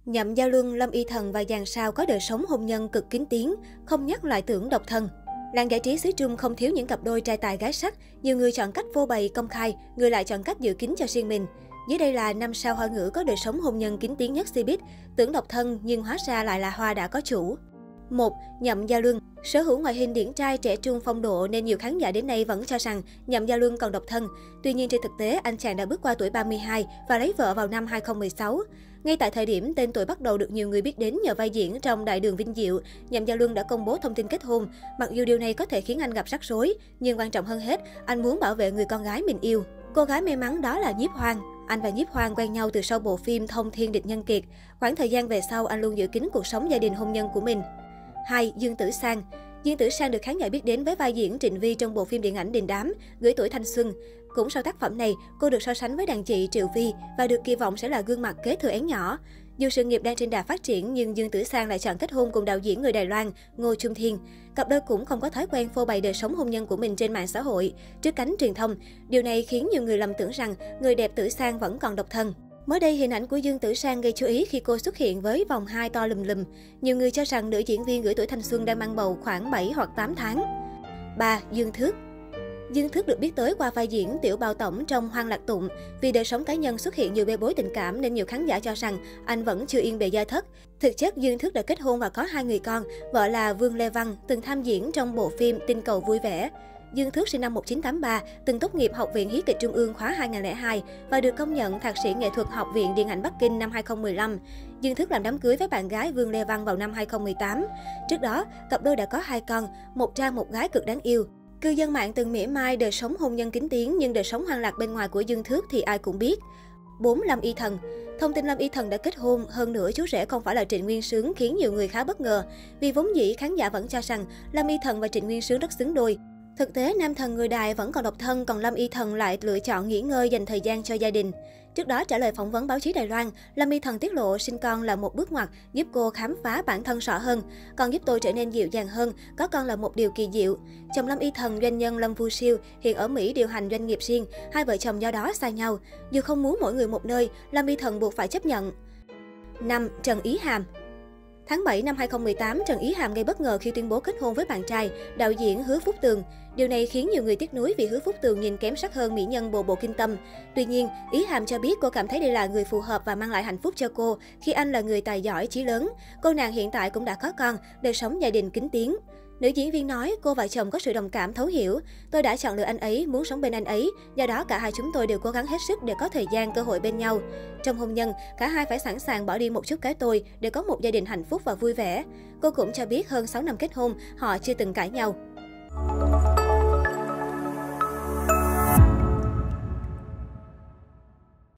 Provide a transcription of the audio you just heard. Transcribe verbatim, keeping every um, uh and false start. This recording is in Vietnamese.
Nhậm Gia Luân, Lâm Y Thần và dàn sao có đời sống hôn nhân cực kín tiếng, không nhắc lại tưởng độc thân. Làng giải trí xứ Trung không thiếu những cặp đôi trai tài gái sắc, nhiều người chọn cách phô bày công khai, người lại chọn cách giữ kín cho riêng mình. Dưới đây là năm sao Hoa ngữ có đời sống hôn nhân kín tiếng nhất showbiz, tưởng độc thân nhưng hóa ra lại là hoa đã có chủ. một. Nhậm Gia Luân. Sở hữu ngoại hình điển trai trẻ trung phong độ nên nhiều khán giả đến nay vẫn cho rằng Nhậm Gia Luân còn độc thân. Tuy nhiên trên thực tế, anh chàng đã bước qua tuổi ba mươi hai và lấy vợ vào năm hai không một sáu. Ngay tại thời điểm tên tuổi bắt đầu được nhiều người biết đến nhờ vai diễn trong Đại đường Vinh Diệu, Nhậm Gia Luân đã công bố thông tin kết hôn. Mặc dù điều này có thể khiến anh gặp rắc rối, nhưng quan trọng hơn hết, anh muốn bảo vệ người con gái mình yêu. Cô gái may mắn đó là Nhiếp Hoang. Anh và Nhiếp Hoang quen nhau từ sau bộ phim Thông Thiên Địch Nhân Kiệt. Khoảng thời gian về sau, anh luôn giữ kín cuộc sống gia đình hôn nhân của mình. hai. Dương Tử Sang. Dương Tử Sang được khán giả biết đến với vai diễn Trịnh Vi trong bộ phim điện ảnh Đình Đám, Gửi tuổi thanh xuân. Cũng sau tác phẩm này, cô được so sánh với đàn chị Triệu Vi và được kỳ vọng sẽ là gương mặt kế thừa én nhỏ. Dù sự nghiệp đang trên đà phát triển nhưng Dương Tử Sang lại chọn kết hôn cùng đạo diễn người Đài Loan Ngô Trung Thiên. Cặp đôi cũng không có thói quen phô bày đời sống hôn nhân của mình trên mạng xã hội, trước cánh truyền thông. Điều này khiến nhiều người lầm tưởng rằng người đẹp Tử Sang vẫn còn độc thân. Mới đây, hình ảnh của Dương Tử Sang gây chú ý khi cô xuất hiện với vòng hai to lùm lùm. Nhiều người cho rằng nữ diễn viên Gửi tuổi thanh xuân đang mang bầu khoảng bảy hoặc tám tháng. ba. Dương Thước. Dương Thước được biết tới qua vai diễn Tiểu Bao Tổng trong Hoang Lạc Tụng. Vì đời sống cá nhân xuất hiện nhiều bê bối tình cảm nên nhiều khán giả cho rằng anh vẫn chưa yên bề gia thất. Thực chất, Dương Thước đã kết hôn và có hai người con, vợ là Vương Lê Văn, từng tham diễn trong bộ phim Tinh Cầu Vui Vẻ. Dương Thước sinh năm một nghìn chín trăm tám mươi ba, từng tốt nghiệp Học viện Hí kịch Trung ương khóa hai nghìn không trăm lẻ hai và được công nhận Thạc sĩ nghệ thuật Học viện Điện ảnh Bắc Kinh năm hai không một lăm. Dương Thước làm đám cưới với bạn gái Vương Lê Văn vào năm hai không một tám. Trước đó, cặp đôi đã có hai con, một trai một gái cực đáng yêu. Cư dân mạng từng mỉa mai đời sống hôn nhân kín tiếng nhưng đời sống hoang lạc bên ngoài của Dương Thước thì ai cũng biết. bốn. Lâm Y Thần. Thông tin Lâm Y Thần đã kết hôn, hơn nữa chú rể không phải là Trịnh Nguyên Sướng khiến nhiều người khá bất ngờ. Vì vốn dĩ khán giả vẫn cho rằng Lâm Y Thần và Trịnh Nguyên Sướng rất xứng đôi. Thực tế, nam thần người Đài vẫn còn độc thân, còn Lâm Y Thần lại lựa chọn nghỉ ngơi dành thời gian cho gia đình. Trước đó, trả lời phỏng vấn báo chí Đài Loan, Lâm Y Thần tiết lộ sinh con là một bước ngoặt giúp cô khám phá bản thân rõ hơn. Còn giúp tôi trở nên dịu dàng hơn, có con là một điều kỳ diệu. Chồng Lâm Y Thần, doanh nhân Lâm Vu Siêu, hiện ở Mỹ điều hành doanh nghiệp riêng, hai vợ chồng do đó xa nhau. Dù không muốn mỗi người một nơi, Lâm Y Thần buộc phải chấp nhận. năm. Trần Ý Hàm. Tháng bảy năm hai không một tám, Trần Ý Hàm gây bất ngờ khi tuyên bố kết hôn với bạn trai, đạo diễn Hứa Phúc Tường. Điều này khiến nhiều người tiếc nuối vì Hứa Phúc Tường nhìn kém sắc hơn mỹ nhân Bồ Bộ Kinh Tâm. Tuy nhiên, Ý Hàm cho biết cô cảm thấy đây là người phù hợp và mang lại hạnh phúc cho cô khi anh là người tài giỏi, chí lớn. Cô nàng hiện tại cũng đã có con, đời sống gia đình kín tiếng. Nữ diễn viên nói cô và chồng có sự đồng cảm thấu hiểu. Tôi đã chọn lựa anh ấy, muốn sống bên anh ấy. Do đó cả hai chúng tôi đều cố gắng hết sức để có thời gian, cơ hội bên nhau. Trong hôn nhân, cả hai phải sẵn sàng bỏ đi một chút cái tôi để có một gia đình hạnh phúc và vui vẻ. Cô cũng cho biết hơn sáu năm kết hôn, họ chưa từng cãi nhau.